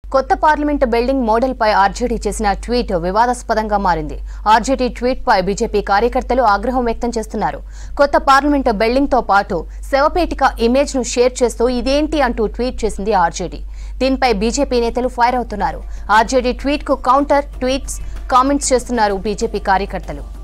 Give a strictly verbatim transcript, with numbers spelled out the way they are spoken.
కొత్త parliament building model పై ఆర్జేడీ చేసిన ట్వీట్ వివాదాస్పదంగా మారింది. ఆర్జేడీ ట్వీట్ పై బీజేపీ కార్యకర్తలు ఆగ్రహం వ్యక్తం చేస్తున్నారు. కొత్త పార్లమెంట్ బిల్డింగ్ తో పాటు శవపేటిక ఇమేజ్ ను షేర్ చేస్తూ ఇదేంటి అంటూ ట్వీట్ చేసింది ఆర్జేడీ. దీనిపై బీజేపీ నేతలు ఫైర్ అవుతున్నారు. ఆర్జేడీ ట్వీట్ కు కౌంటర్ ట్వీట్స్, కామెంట్స్ చేస్తున్నారు బీజేపీ కార్యకర్తలు.